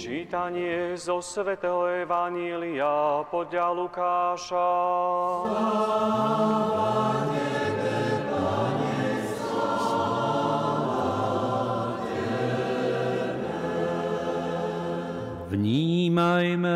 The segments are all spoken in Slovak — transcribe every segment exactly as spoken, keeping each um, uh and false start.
Čítanie zo svätého Evanjelia podľa Lukáša. Sláva Tebe, Pane, sláva Tebe. Vnímajme.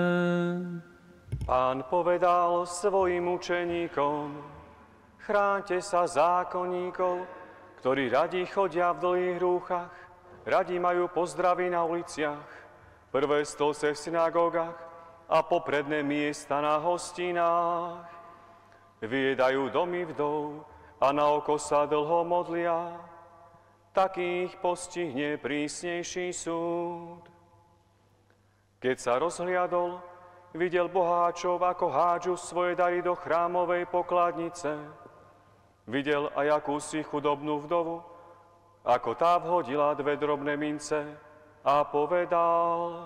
Pán povedal svojim učeníkom: chráňte sa zákonníkov, ktorí radi chodia v dlhých rúchach, radi majú pozdravy na uliciach, prvé stolce v synagógach a popredné miesta na hostinách. Vyjedajú domy vdov a na oko sa dlho modlia. Takých postihne prísnejší súd. Keď sa rozhliadol, videl boháčov, ako hádžu svoje dary do chrámovej pokladnice. Videl aj akúsi chudobnú vdovu, ako tá vhodila dve drobné mince a povedal: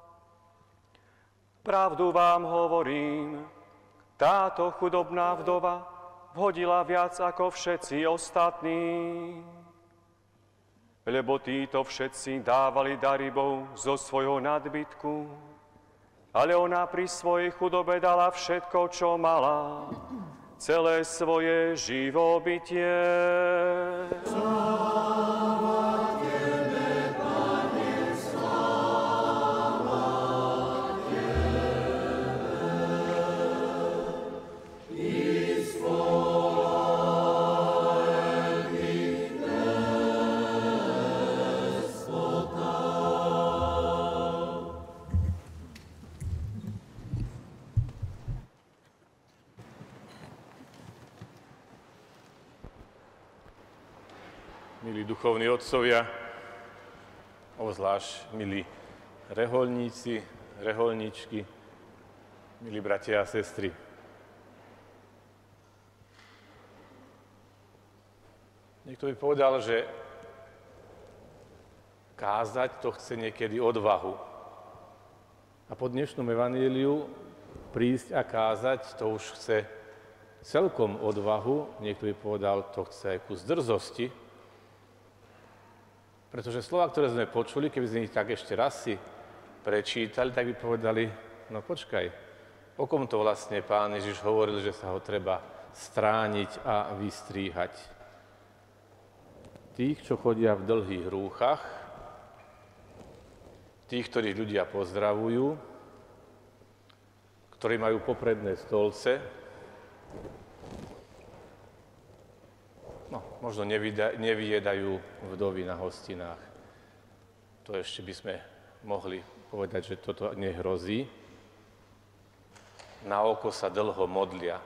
pravdu vám hovorím, táto chudobná vdova vhodila viac ako všetci ostatní. Lebo títo všetci dávali dary Bohu zo svojho nadbytku, ale ona pri svojej chudobe dala všetko, čo mala, celé svoje živobytie. Sláva Tebe, Pane, sláva Tebe. I spolehlý despota. Milí duchovní otcovia, obzvlášť milí rehoľníci, rehoľníčky, milí bratia a sestry. Niekto by povedal, že kázať to chce niekedy odvahu. A po dnešnom evanjeliu prísť a kázať to už chce celkom odvahu. Niekto by povedal, to chce aj kus drzosti. Pretože slova, ktoré sme počuli, keby sme ich tak ešte raz si prečítali, tak by povedali, no počkaj, o kom to vlastne Pán Ježiš hovoril, že sa ho treba strániť a vystríhať. Tých, čo chodia v dlhých rúchach, tých, ktorých ľudia pozdravujú, ktorí majú popredné stolce, no, možno nevyjedajú vdovy na hostinách. To ešte by sme mohli povedať, že toto nehrozí. Na oko sa dlho modlia.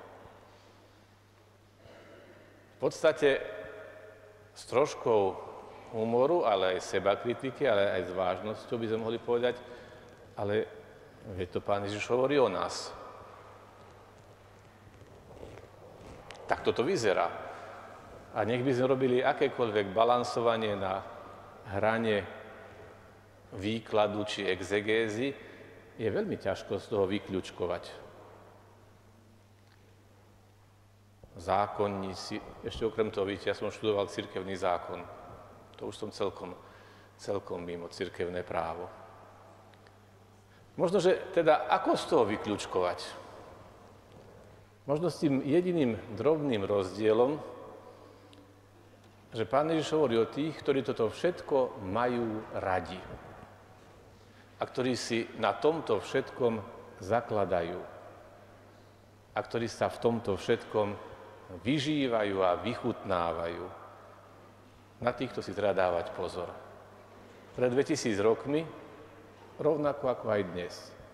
V podstate s troškou humoru, ale aj sebakritiky, ale aj s vážnosťou by sme mohli povedať, ale veď to Pán Ježiš hovorí o nás. Tak toto vyzerá. A nech by sme robili akékoľvek balansovanie na hrane výkladu či exegézy, je veľmi ťažko z toho vykľučkovať. Zákonníci, ešte okrem toho, vidíte, ja som študoval cirkevný zákon. To už som celkom, celkom mimo cirkevné právo. Možno, že teda ako z toho vykľučkovať? Možno s tým jediným drobným rozdielom, že Pán Ježiš hovorí o tých, ktorí toto všetko majú radi a ktorí si na tomto všetkom zakladajú a ktorí sa v tomto všetkom vyžívajú a vychutnávajú. Na týchto si treba dávať pozor. Pred dvetisíc rokmi, rovnako ako aj dnes.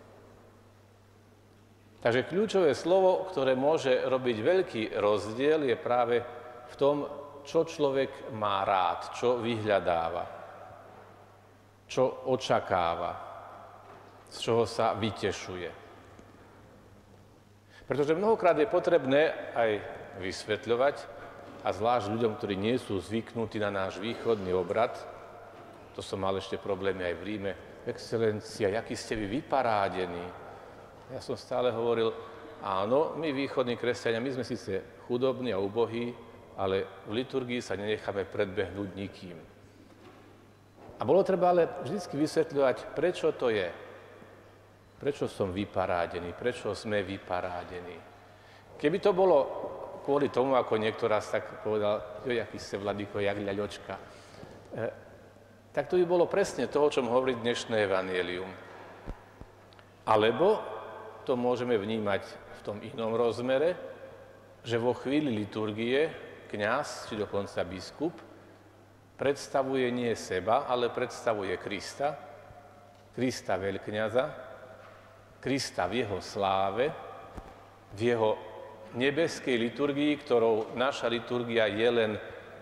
Takže kľúčové slovo, ktoré môže robiť veľký rozdiel, je práve v tom, čo človek má rád, čo vyhľadáva, čo očakáva, z čoho sa vytešuje. Pretože mnohokrát je potrebné aj vysvetľovať, a zvlášť ľuďom, ktorí nie sú zvyknutí na náš východný obrad, to som mal ešte problémy aj v Ríme, excelencia, jaký ste vy vyparádení. Ja som stále hovoril, áno, my východní kresťania, my sme síce chudobní a ubohí, ale v liturgii sa nenecháme predbehnúť nikým. A bolo treba ale vždy vysvetľovať, prečo to je. Prečo som vyparádený, prečo sme vyparádení. Keby to bolo kvôli tomu, ako niekto raz tak povedal, jo, jaký ste vladyko, jak ľaďočka, e, tak to by bolo presne to, o čom hovorí dnešné evanjelium. Alebo to môžeme vnímať v tom inom rozmere, že vo chvíli liturgie kňaz, či dokonca biskup, predstavuje nie seba, ale predstavuje Krista, Krista veľkňaza, Krista v jeho sláve, v jeho nebeskej liturgii, ktorou naša liturgia je len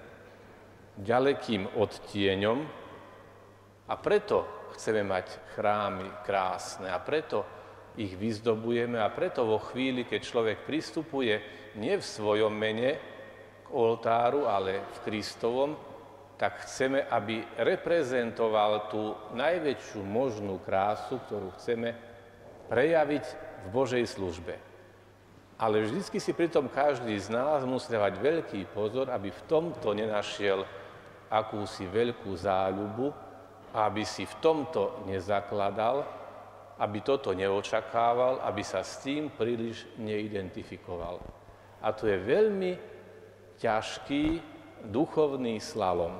ďalekým odtieňom, a preto chceme mať chrámy krásne a preto ich vyzdobujeme a preto vo chvíli, keď človek pristupuje nie v svojom mene k oltáru, ale v Kristovom, tak chceme, aby reprezentoval tú najväčšiu možnú krásu, ktorú chceme prejaviť v Božej službe. Ale vždycky si pritom každý z nás musí dávať veľký pozor, aby v tomto nenašiel akúsi veľkú záľubu, aby si v tomto nezakladal, aby toto neočakával, aby sa s tým príliš neidentifikoval. A to je veľmi ťažký duchovný slalom.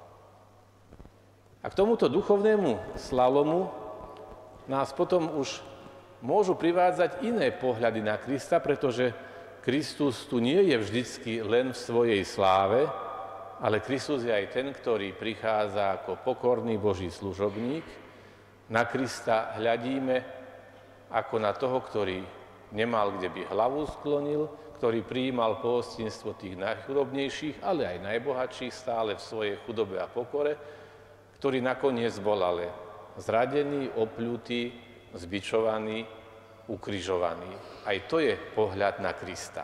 A k tomuto duchovnému slalomu nás potom už môžu privádzať iné pohľady na Krista, pretože Kristus tu nie je vždycky len v svojej sláve, ale Kristus je aj ten, ktorý prichádza ako pokorný Boží služobník. Na Krista hľadíme ako na toho, ktorý nemal kde by hlavu sklonil, ktorý prijímal pohostinstvo tých najchudobnejších, ale aj najbohatších stále v svojej chudobe a pokore, ktorý nakoniec bol ale zradený, opľutý, zbičovaný, ukrižovaný. Aj to je pohľad na Krista.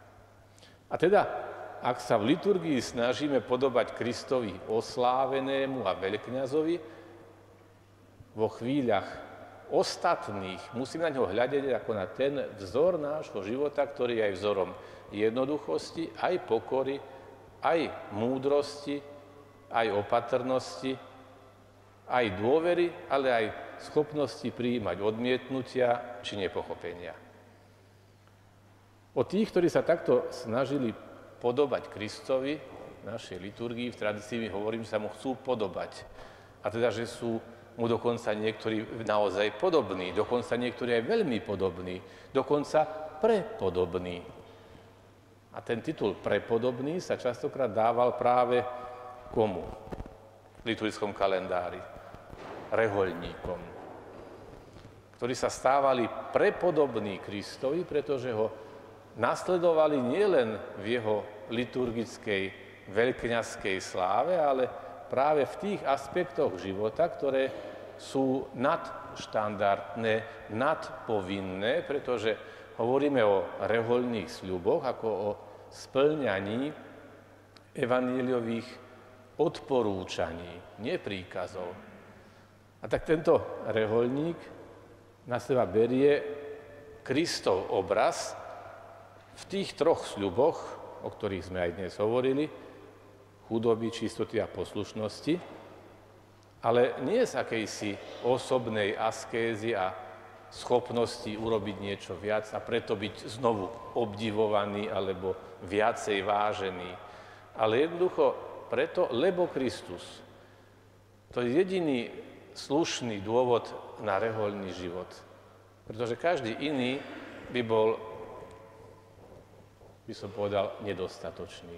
A teda, ak sa v liturgii snažíme podobať Kristovi oslávenému a veľkňazovi, vo chvíľach ostatných musíme na ňo hľadiť ako na ten vzor nášho života, ktorý je aj vzorom jednoduchosti, aj pokory, aj múdrosti, aj opatrnosti, aj dôvery, ale aj schopnosti prijímať odmietnutia či nepochopenia. O tých, ktorí sa takto snažili podobať Kristovi, v našej liturgii, v tradícii my hovorím, že sa mu chcú podobať. A teda, že sú mu dokonca niektorí naozaj podobní, dokonca niektorí aj veľmi podobní, dokonca prepodobní. A ten titul prepodobný sa častokrát dával práve komu? V liturgickom kalendári. Rehoľníkom, ktorí sa stávali prepodobní Kristovi, pretože ho nasledovali nielen v jeho liturgickej veľkňazskej sláve, ale práve v tých aspektoch života, ktoré sú nadštandardné, nadpovinné, pretože hovoríme o rehoľných sľuboch ako o spĺňaní evanjeliových odporúčaní, nie príkazov. A tak tento rehoľník na seba berie Kristov obraz v tých troch sľuboch, o ktorých sme aj dnes hovorili, chudoby, čistoty a poslušnosti, ale nie z akejsi osobnej askézy a schopnosti urobiť niečo viac a preto byť znovu obdivovaný alebo viacej vážený, ale jednoducho preto, lebo Kristus. To je jediný slušný dôvod na rehoľný život, pretože každý iný by bol, by som povedal, nedostatočný.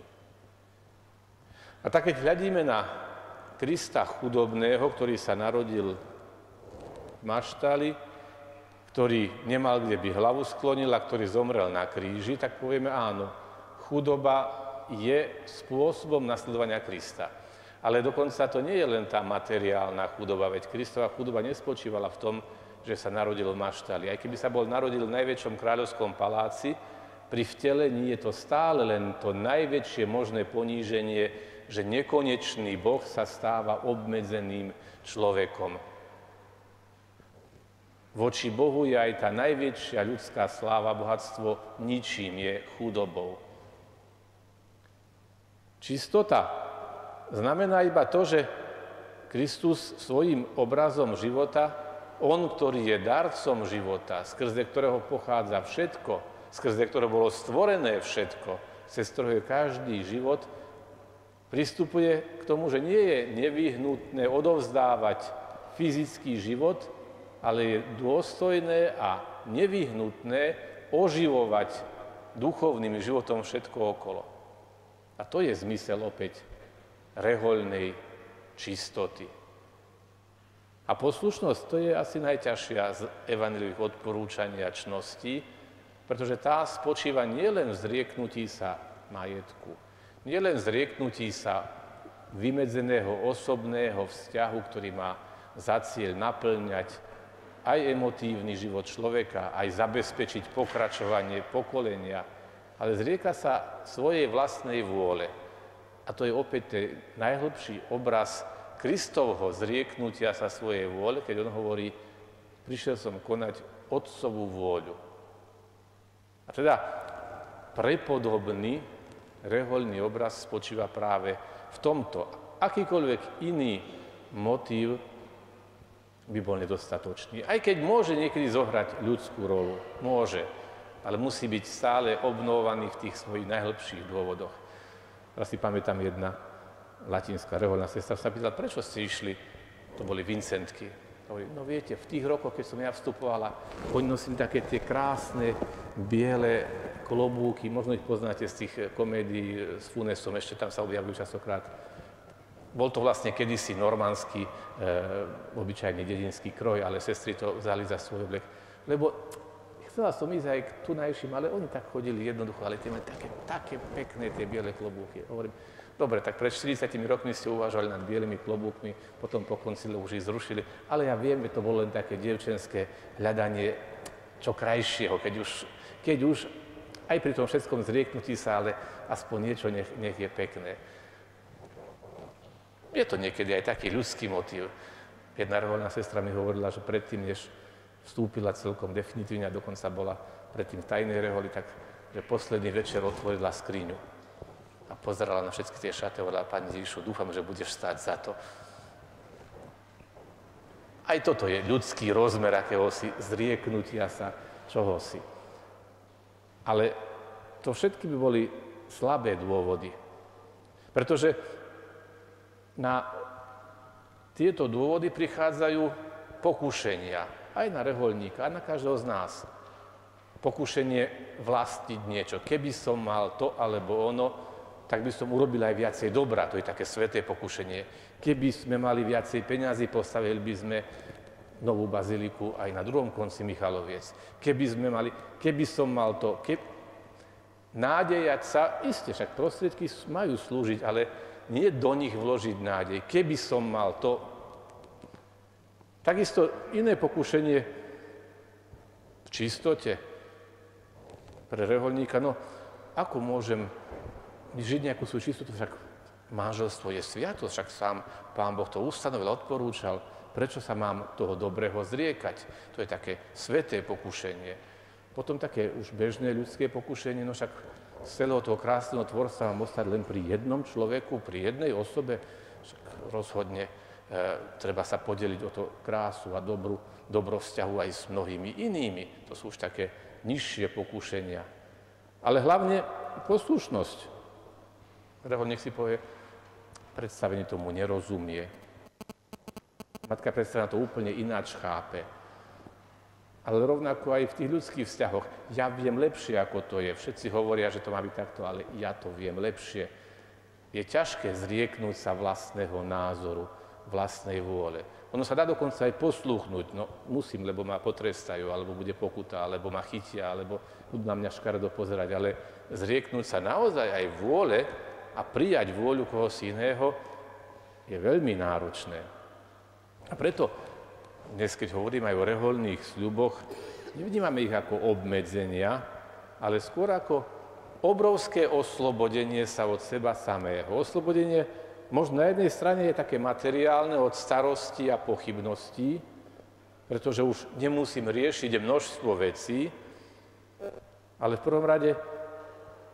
A tak keď hľadíme na Krista chudobného, ktorý sa narodil v maštali, ktorý nemal kde by hlavu sklonil a ktorý zomrel na kríži, tak povieme áno, chudoba je spôsobom nasledovania Krista. Ale dokonca to nie je len tá materiálna chudoba, veď Kristova chudoba nespočívala v tom, že sa narodil v maštali. Aj keby sa bol narodil v najväčšom kráľovskom paláci, pri vtelení je to stále len to najväčšie možné poníženie, že nekonečný Boh sa stáva obmedzeným človekom. Voči Bohu je aj tá najväčšia ľudská sláva, bohatstvo ničím, je chudobou. Čistota znamená iba to, že Kristus svojím obrazom života, on, ktorý je darcom života, skrze ktorého pochádza všetko, skrze ktorého bolo stvorené všetko, cez ktorého je každý život, pristupuje k tomu, že nie je nevyhnutné odovzdávať fyzický život, ale je dôstojné a nevyhnutné oživovať duchovným životom všetko okolo. A to je zmysel opäť rehoľnej čistoty. A poslušnosť, to je asi najťažšia z evanjeliových odporúčaní a čností, pretože tá spočíva nielen v zrieknutí sa majetku, nielen v zrieknutí sa vymedzeného osobného vzťahu, ktorý má za cieľ naplňať aj emotívny život človeka, aj zabezpečiť pokračovanie pokolenia, ale zrieka sa svojej vlastnej vôle. A to je opäť ten najhlbší obraz Kristovho zrieknutia sa svojej vôle, keď on hovorí, prišiel som konať Otcovú vôľu. A teda prepodobný rehoľný obraz spočíva práve v tomto. Akýkoľvek iný motív by bol nedostatočný. Aj keď môže niekedy zohrať ľudskú rolu. Môže. Ale musí byť stále obnovovaný v tých svojich najhlbších dôvodoch. Teraz si pamätám jedna latinská rehoľná sestra sa pýtala, prečo ste išli, to boli Vincentky. Hovorí, no viete, v tých rokoch, keď som ja vstupovala, oni nosili také tie krásne, biele klobúky, možno ich poznáte z tých komédií s Funesom, ešte tam sa objavujú častokrát. Bol to vlastne kedysi normanský, e, obyčajný dedinský kroj, ale sestry to vzali za svoj oblek. Lebo chcela som ísť aj k tunajším, ale oni tak chodili jednoducho, ale tie mali také, také pekné tie biele klobúky. Hovorím, dobre, tak pred štyridsiatimi rokmi ste uvažovali nad bielými klobúkmi, potom po koncile už ich zrušili, ale ja viem, že to bolo len také dievčenské hľadanie čo krajšieho, keď už, keď už aj pri tom všetkom zrieknutí sa, ale aspoň niečo nech, nech je pekné. Je to niekedy aj taký ľudský motív. Jedna rehoľná sestra mi hovorila, že predtým, než vstúpila celkom definitívne a dokonca bola predtým v tajnej reholi, tak že posledný večer otvorila skriňu a pozerala na všetky tie šaty a hovorila, pani Ježišu, dúfam, že budeš stáť za to. Aj toto je ľudský rozmer akéhosi zrieknutia sa čohosi. Ale to všetky by boli slabé dôvody. Pretože na tieto dôvody prichádzajú pokušenia. Aj na rehoľníka, aj na každého z nás. Pokušenie vlastniť niečo. Keby som mal to alebo ono, tak by som urobil aj viacej dobra. To je také sväté pokušenie. Keby sme mali viacej peňazí, postavili by sme novú baziliku aj na druhom konci Michaloviec. Keby sme mali, keby som mal to, keby... nádejať sa, isté, však prostriedky majú slúžiť, ale nie do nich vložiť nádej. Keby som mal to, takisto iné pokušenie v čistote pre rehoľníka. No, ako môžem žiť nejakú svoju čistotu? Však manželstvo je sviatosť, však sám Pán Boh to ustanovil, odporúčal. Prečo sa mám toho dobrého zriekať? To je také sväté pokušenie. Potom také už bežné ľudské pokušenie, no však z celého toho krásneho tvorstva mám ostať len pri jednom človeku, pri jednej osobe. Však rozhodne e, treba sa podeliť o to krásu a dobru, dobro vzťahu aj s mnohými inými. To sú už také nižšie pokušenia. Ale hlavne poslušnosť. Rehoľník si povie, predstavenie tomu nerozumie. Matka predstavenia to úplne ináč chápe. Ale rovnako aj v tých ľudských vzťahoch. Ja viem lepšie, ako to je. Všetci hovoria, že to má byť takto, ale ja to viem lepšie. Je ťažké zrieknúť sa vlastného názoru, vlastnej vôle. Ono sa dá dokonca aj poslúchnuť. No musím, lebo ma potrestajú, alebo bude pokuta, alebo ma chytia, alebo budú na mňa škaredo pozerať. Ale zrieknúť sa naozaj aj vôle a prijať vôľu kohosi iného je veľmi náročné. A preto dnes, keď hovorím aj o rehoľných sľuboch, nevnímame ich ako obmedzenia, ale skôr ako obrovské oslobodenie sa od seba samého. Oslobodenie možno na jednej strane je také materiálne od starosti a pochybností, pretože už nemusím riešiť množstvo vecí, ale v prvom rade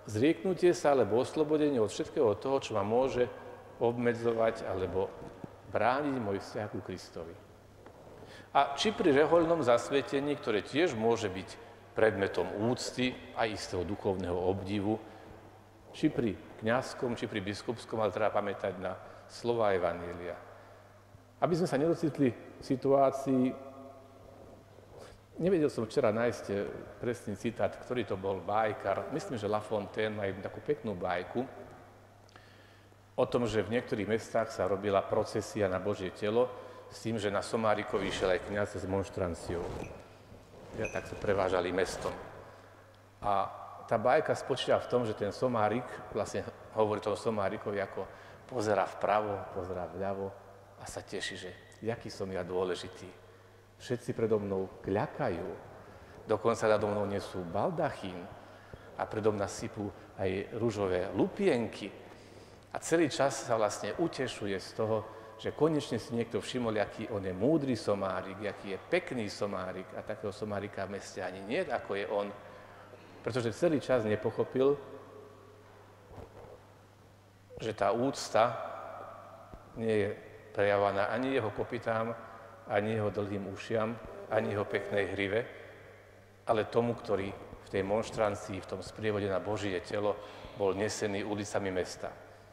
zrieknutie sa alebo oslobodenie od všetkého toho, čo ma môže obmedzovať alebo brániť môj vzťah ku Kristovi. A či pri rehoľnom zasvetení, ktoré tiež môže byť predmetom úcty a istého duchovného obdivu, či pri kňazskom, či pri biskupskom, ale treba pamätať na slova Evanjelia. Aby sme sa nedocitli v situácii, nevedel som včera nájsť presný citát, ktorý to bol bajkar, myslím, že La Fontaine má jednu takú peknú bajku o tom, že v niektorých mestách sa robila procesia na Božie telo s tým, že na Somárikovi išiel aj kňaz s monštranciou. Ja tak sa prevážali mestom. A tá bajka spočíva v tom, že ten somárik, vlastne hovorí tomu somárikovi, ako pozerá vpravo, pozerá vľavo a sa teší, že jaký som ja dôležitý. Všetci predo mnou kľakajú, dokonca nado mnou nesú baldachín a predo mňa sypú aj ružové lupienky. A celý čas sa vlastne utešuje z toho, že konečne si niekto všimol, aký on je múdry somárik, aký je pekný somárik a takého somárika v meste ani nie, ako je on. Pretože celý čas nepochopil, že tá úcta nie je prejavovaná ani jeho kopytám, ani jeho dlhým ušiam, ani jeho peknej hrive, ale tomu, ktorý v tej monštrancii, v tom sprievode na Božie telo bol nesený ulicami mesta.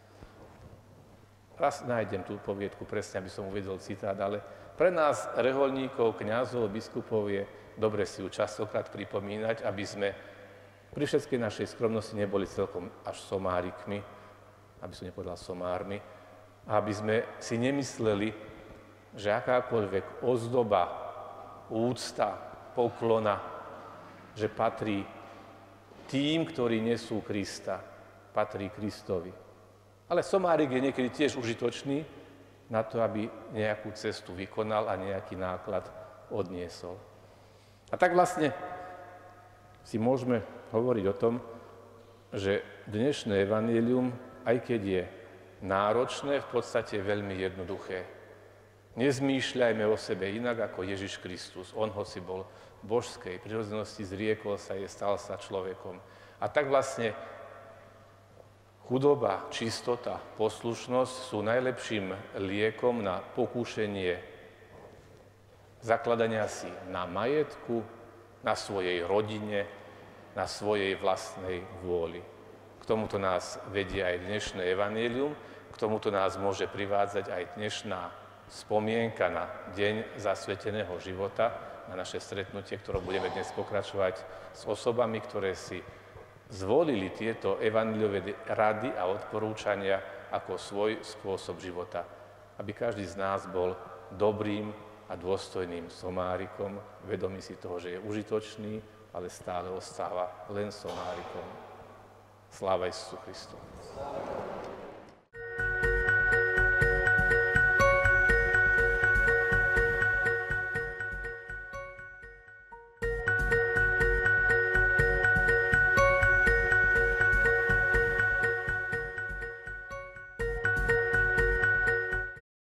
Raz nájdem tú poviedku presne, aby som uvedol citát, ale pre nás, rehoľníkov, kňazov, biskupov, je dobre si ju častokrát pripomínať, aby sme pri všetkej našej skromnosti neboli celkom až somárikmi, aby som nepovedal somármi, a aby sme si nemysleli, že akákoľvek ozdoba, úcta, poklona, že patrí tým, ktorí nesú Krista, patrí Kristovi. Ale somárik je niekedy tiež užitočný na to, aby nejakú cestu vykonal a nejaký náklad odniesol. A tak vlastne si môžeme hovoriť o tom, že dnešné evanjelium, aj keď je náročné, v podstate je veľmi jednoduché. Nezmýšľajme o sebe inak ako Ježiš Kristus. On, hoci bol božskej prirodzenosti, zriekol sa je, stal sa človekom. A tak vlastne chudoba, čistota, poslušnosť sú najlepším liekom na pokúšenie zakladania si na majetku, na svojej rodine, na svojej vlastnej vôli. K tomuto nás vedie aj dnešné evanjelium, k tomuto nás môže privádzať aj dnešná spomienka na deň zasveteného života, na naše stretnutie, ktoré budeme dnes pokračovať s osobami, ktoré si zvolili tieto evanjeliové rady a odporúčania ako svoj spôsob života, aby každý z nás bol dobrým a dôstojným somárikom, vedomý si toho, že je užitočný, ale stále ostáva len somárikom. Sláva Isusu Kristu.